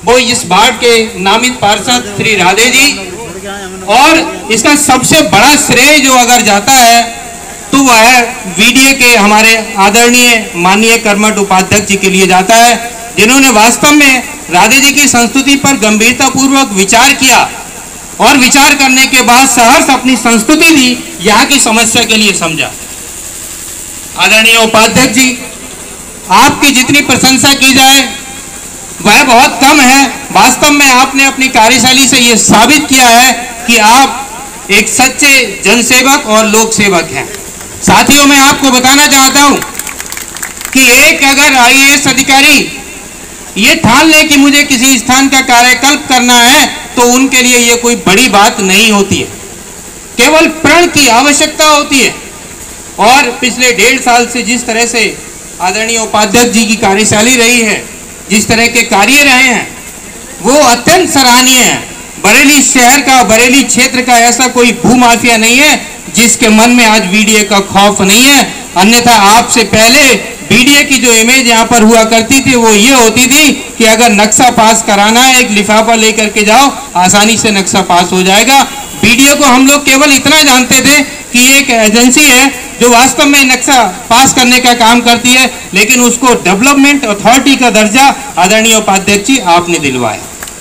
वो इस वार्ड के नामित पार्षद श्री राधे जी, और इसका सबसे बड़ा श्रेय जो अगर जाता है तो वह वीडीए के हमारे आदरणीय माननीय कर्मठ उपाध्यक्ष जी के लिए जाता है, जिन्होंने वास्तव में राधे जी की संस्तुति पर गंभीरता पूर्वक विचार किया और विचार करने के बाद सहर्ष अपनी संस्तुति दी, यहाँ की समस्या के लिए समझा। आदरणीय उपाध्यक्ष जी, आपकी जितनी प्रशंसा की जाए वह बहुत कम है। वास्तव में आपने अपनी कार्यशैली से यह साबित किया है कि आप एक सच्चे जनसेवक और लोक सेवक हैं। साथियों, मैं आपको बताना चाहता हूं कि एक अगर आईएएस अधिकारी ये ठान ले कि मुझे किसी स्थान का कार्यकल्प करना है तो उनके लिए ये कोई बड़ी बात नहीं होती है, केवल प्रण की आवश्यकता होती है। और पिछले 1.5 साल से जिस तरह से आदरणीय उपाध्यक्ष जी की कार्यशैली रही है, जिस तरह के कार्य रहे हैं, वो अत्यंत सराहनीय है। बरेली शहर का, बरेली क्षेत्र का ऐसा कोई भूमाफिया नहीं है जिसके मन में आज वीडीए का खौफ नहीं है। अन्यथा आपसे पहले वीडीए की जो इमेज यहाँ पर हुआ करती थी वो ये होती थी कि अगर नक्शा पास कराना है, एक लिफाफा लेकर के जाओ, आसानी से नक्शा पास हो जाएगा। वीडीए को हम लोग केवल इतना जानते थे कि एक एजेंसी है जो वास्तव में नक्शा पास करने का काम करती है, लेकिन उसको डेवलपमेंट अथॉरिटी का दर्जा आदरणीय उपाध्यक्ष जी आपने दिलवाया।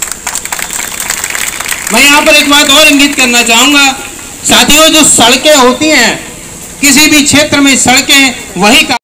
मैं यहाँ पर एक बात और इंगित करना चाहूंगा, साथियों, जो सड़कें होती हैं किसी भी क्षेत्र में, सड़कें वही